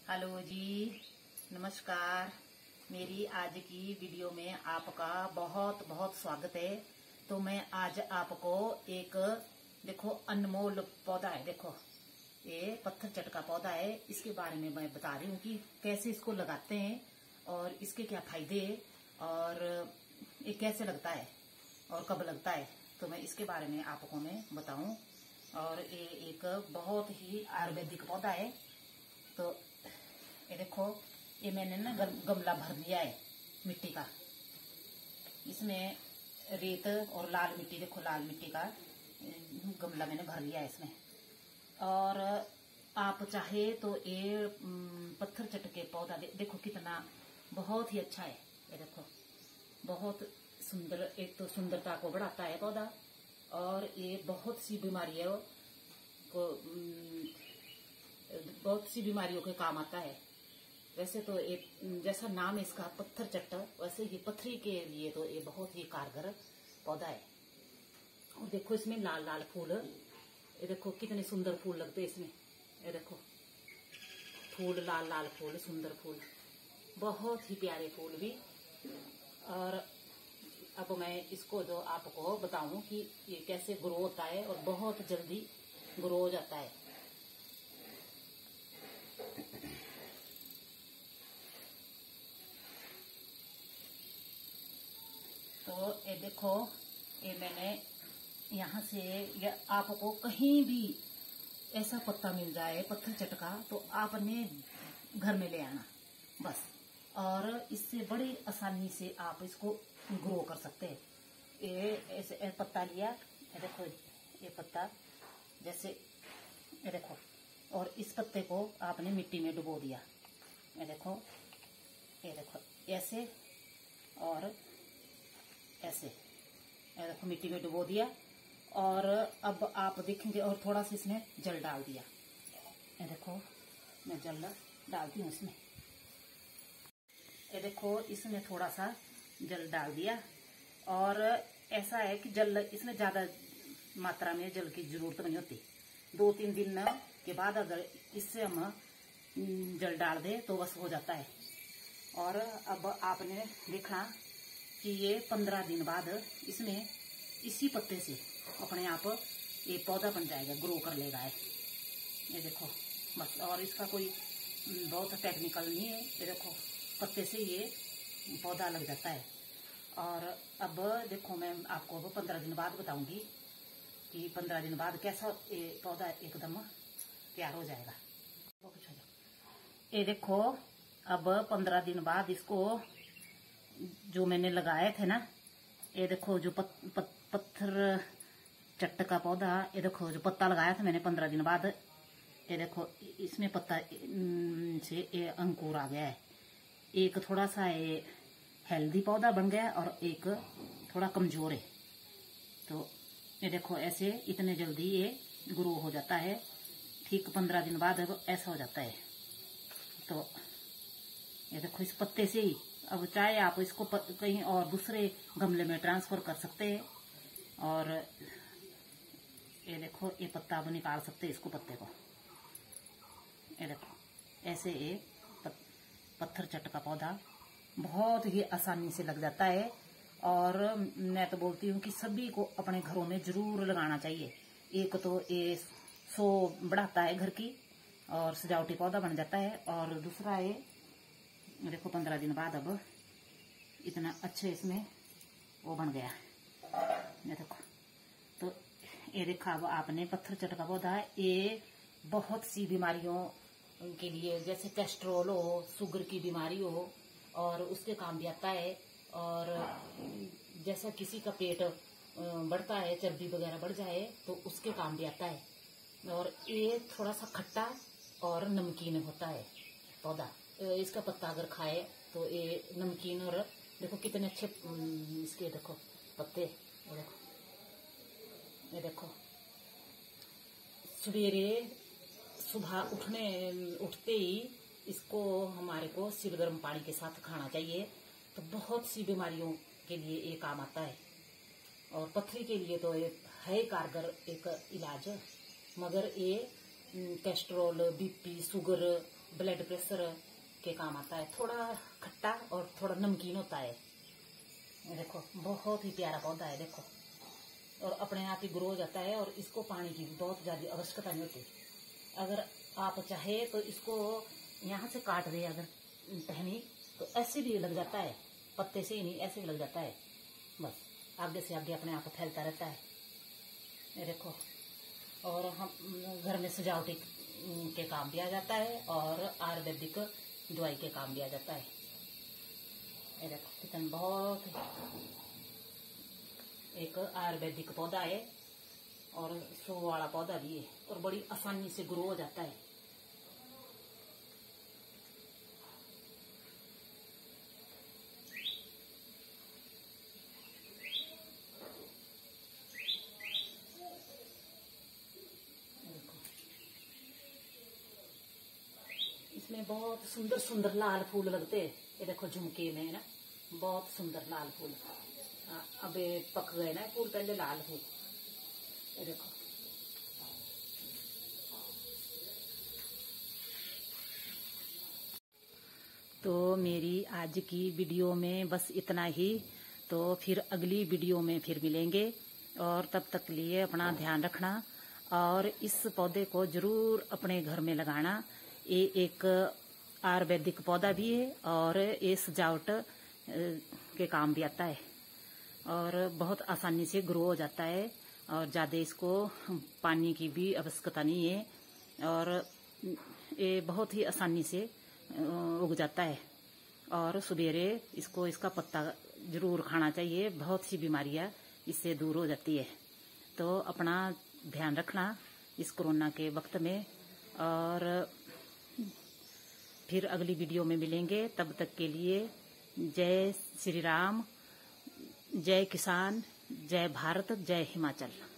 Hello जी, नमस्कार। मेरी आज की वीडियो में आपका बहुत बहुत स्वागत है। तो मैं आज आपको एक देखो अनमोल पौधा है, देखो ये पत्थर चट का पौधा है। इसके बारे में मैं बता रही हूँ कि कैसे इसको लगाते हैं और इसके क्या फायदे हैं और ये कैसे लगता है और कब लगता है। तो मैं इसके बारे में आपको मैं बताऊं। और ये एक बहुत ही आयुर्वेदिक पौधा है। तो ये देखो, ये मैंने ना गमला भर लिया है मिट्टी का। इसमें रेत और लाल मिट्टी, देखो लाल मिट्टी का गमला मैंने भर लिया है इसमें। और आप चाहे तो ये पत्थर चट के पौधा देखो कितना बहुत ही अच्छा है। ये देखो बहुत सुंदर, एक तो सुंदरता को बढ़ाता है पौधा और ये बहुत सी बीमारियों को बहुत सी बीमारियों के काम आता है। वैसे तो एक जैसा नाम है इसका पत्थर चट्टा, वैसे ही पथरी के लिए तो ये बहुत ही कारगर पौधा है। और देखो इसमें लाल लाल फूल, ये देखो कितने सुंदर फूल लगते हैं इसमें। ये देखो फूल, लाल लाल फूल, सुंदर फूल, बहुत ही प्यारे फूल भी। और अब मैं इसको जो आपको बताऊं कि ये कैसे ग्रो होता है और बहुत जल्दी ग्रो हो जाता है। तो ये देखो, ये मैंने यहाँ से, या आपको कहीं भी ऐसा पत्ता मिल जाए पत्थर चट का तो आपने घर में ले आना बस। और इससे बड़ी आसानी से आप इसको ग्रो कर सकते हैं। ये ऐसे पत्ता लिया, ये देखो ये पत्ता जैसे, ये देखो, और इस पत्ते को आपने मिट्टी में डुबो दिया। ये देखो ऐसे और ऐसे, ये देखो मिट्टी में डुबो दिया। और अब आप देखेंगे, और थोड़ा सा इसमें जल डाल दिया। ये देखो मैं जल डालती हूँ इसमें। ये देखो इसमें थोड़ा सा जल डाल दिया। और ऐसा है कि जल इसमें ज्यादा मात्रा में जल की जरूरत नहीं होती। 2-3 दिन के बाद अगर इससे हम जल डाल दे तो बस हो जाता है। और अब आपने देखना कि ये 15 दिन बाद इसमें इसी पत्ते से अपने आप ये पौधा बन जाएगा, ग्रो कर लेगा है। ये देखो बस, और इसका कोई बहुत टेक्निकल नहीं है। ये देखो पत्ते से ये पौधा लग जाता है। और अब देखो मैं आपको 15 दिन बाद बताऊंगी कि 15 दिन बाद कैसा ये पौधा एकदम तैयार हो जाएगा। ये देखो अब 15 दिन बाद इसको जो मैंने लगाए थे ना, ये देखो जो पत्थर चट्ट का पौधा, ये देखो जो पत्ता लगाया था मैंने 15 दिन बाद, ये देखो इसमें पत्ता से ये अंकुर आ गया है। एक थोड़ा सा ये हेल्दी पौधा बन गया और एक थोड़ा कमजोर है। तो ये देखो ऐसे इतने जल्दी ये ग्रो हो जाता है। ठीक 15 दिन बाद अब ऐसा हो जाता है। तो ये देखो इस पत्ते से ही अब चाहे आप इसको कहीं और दूसरे गमले में ट्रांसफर कर सकते हैं। और ये देखो ये पत्ता अब निकाल सकते हैं, इसको पत्ते को। ये देखो ऐसे ये पत्थर चट का पौधा बहुत ही आसानी से लग जाता है। और मैं तो बोलती हूँ कि सभी को अपने घरों में जरूर लगाना चाहिए। एक तो ये शो बढ़ाता है घर की और सजावटी पौधा बन जाता है। और दूसरा ये देखो 15 दिन बाद अब इतना अच्छे इसमें वो बन गया। ये देखो, तो ये देखा अब आपने पत्थर चट का पौधा है। ये बहुत सी बीमारियों के लिए, जैसे कोलेस्ट्रॉल हो, शुगर की बीमारी हो, और उसके काम भी आता है। और जैसा किसी का पेट बढ़ता है, चर्बी वगैरह बढ़ जाए तो उसके काम भी आता है। और ये थोड़ा सा खट्टा और नमकीन होता है पौधा। इसका पत्ता अगर खाए तो ये नमकीन, और देखो कितने अच्छे इसके देखो पत्ते। ये देखो सवेरे सुबह उठते ही इसको हमारे को सिर गर्म पानी के साथ खाना चाहिए। तो बहुत सी बीमारियों के लिए ये काम आता है। और पथरी के लिए तो ये है कारगर एक इलाज। मगर ये cholesterol, BP, sugar blood pressure के काम आता है। थोड़ा खट्टा और थोड़ा नमकीन होता है। ये देखो बहुत ही प्यारा पौधा है, देखो, और अपने आप ही ग्रो हो जाता है। और इसको पानी की बहुत ज्यादा आवश्यकता नहीं होती। अगर आप चाहे तो इसको यहाँ से काट दे अगर टहनी, तो ऐसे भी लग जाता है, पत्ते से ही नहीं, ऐसे भी लग जाता है। बस आगे से आगे अपने आप फैलता रहता है। ये देखो, और हम घर में सजावटी के काम भी आ जाता है और आयुर्वेदिक दवाई के काम भी आ जाता है। ये देखो कितना बहुत एक आयुर्वेदिक पौधा है और शो वाला पौधा भी है और बड़ी आसानी से ग्रो हो जाता है। इसमें बहुत सुंदर सुंदर लाल फूल लगते हैं। ये देखो झुमके में ना बहुत सुंदर लाल फूल, अब पक गए ना फूल, पहले लाल फूल। ये देखो तो मेरी आज की वीडियो में बस इतना ही। तो फिर अगली वीडियो में फिर मिलेंगे, और तब तक लिए अपना ध्यान रखना और इस पौधे को जरूर अपने घर में लगाना। ये एक आयुर्वेदिक पौधा भी है और ये सजावट के काम भी आता है और बहुत आसानी से ग्रो हो जाता है और ज़्यादा इसको पानी की भी आवश्यकता नहीं है और ये बहुत ही आसानी से उग जाता है। और सवेरे इसको इसका पत्ता जरूर खाना चाहिए, बहुत सी बीमारियां इससे दूर हो जाती है। तो अपना ध्यान रखना इस कोरोना के वक्त में, और फिर अगली वीडियो में मिलेंगे। तब तक के लिए जय श्री राम, जय किसान, जय भारत, जय हिमाचल।